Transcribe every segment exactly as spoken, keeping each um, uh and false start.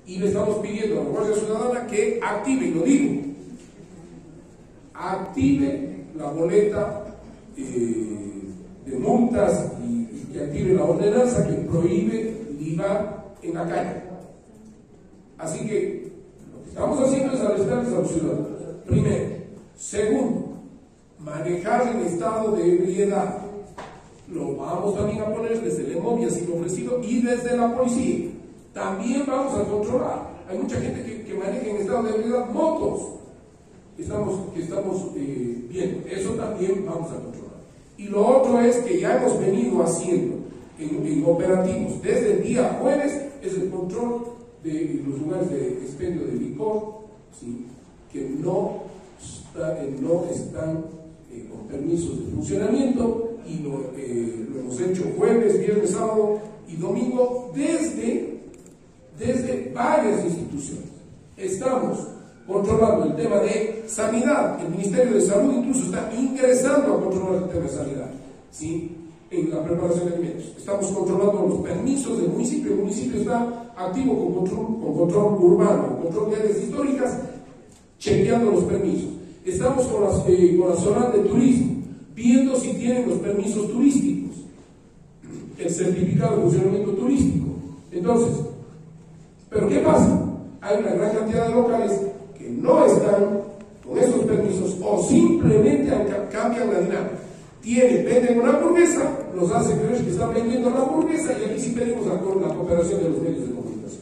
y le estamos pidiendo a la Guardia Ciudadana que active, y lo digo, active la boleta eh, de multas y, y que active la ordenanza que prohíbe ligar en la calle. Así que lo que estamos haciendo es alertarles a los ciudadanos. Primero. Segundo, manejar en estado de ebriedad. Lo vamos también a poner desde el EMOVI, así lo ofrecido, y desde la policía. También vamos a controlar. Hay mucha gente que, que maneja en estado de ebriedad motos. Estamos, que estamos eh, viendo. Eso también vamos a controlar. Y lo otro es que ya hemos venido haciendo en, en operativos desde el día jueves, es el control de los lugares de expendio de licor, ¿sí? Que no, está, eh, no están eh, con permisos de funcionamiento, y lo, eh, lo hemos hecho jueves, viernes, sábado y domingo desde, desde varias instituciones. Estamos controlando el tema de sanidad. El Ministerio de Salud incluso está ingresando a controlar el tema de sanidad, ¿sí? En la preparación de alimentos. Estamos controlando los permisos del municipio. El municipio está activo con control, con control urbano, control de áreas históricas, chequeando los permisos. Estamos con, las, eh, con la zona de turismo, viendo si tienen los permisos turísticos, el certificado de funcionamiento turístico. Entonces, ¿pero qué pasa? Hay una gran cantidad de locales que no están con esos permisos o simplemente cambian la dinámica. Tienen, venden una hamburguesa, nos hacen creer que están vendiendo la hamburguesa, y aquí sí pedimos la, la cooperación de los medios de comunicación.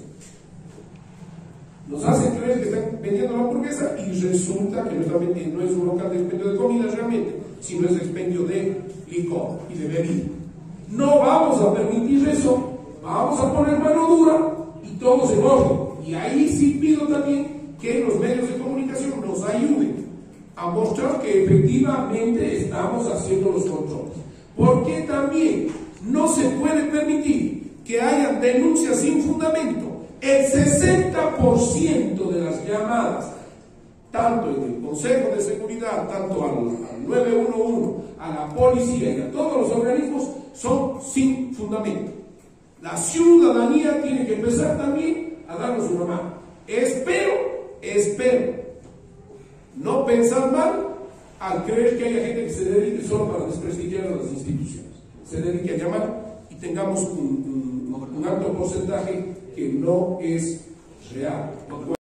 Nos hacen creer que están vendiendo la hamburguesa y resulta que no, está vendiendo, no es un local de expendio de comida realmente, sino es expendio de licor y de bebida. No vamos a permitir eso, vamos a poner mano dura y todos en orden. Y ahí sí pido también que los medios de comunicación nos ayuden a mostrar que efectivamente estamos haciendo los controles. Porque también no se puede permitir que haya denuncias sin fundamento. El sesenta por ciento de las llamadas, tanto en el Consejo de Seguridad, tanto al, al nueve uno uno, a la policía y a todos los organismos, son sin fundamento. La ciudadanía tiene que empezar también a darnos una mano. Espero, espero no pensar mal al creer que haya gente que se dedique solo para desprestigiar a las instituciones, se dedique a llamar y tengamos un, un, un alto porcentaje que no es real.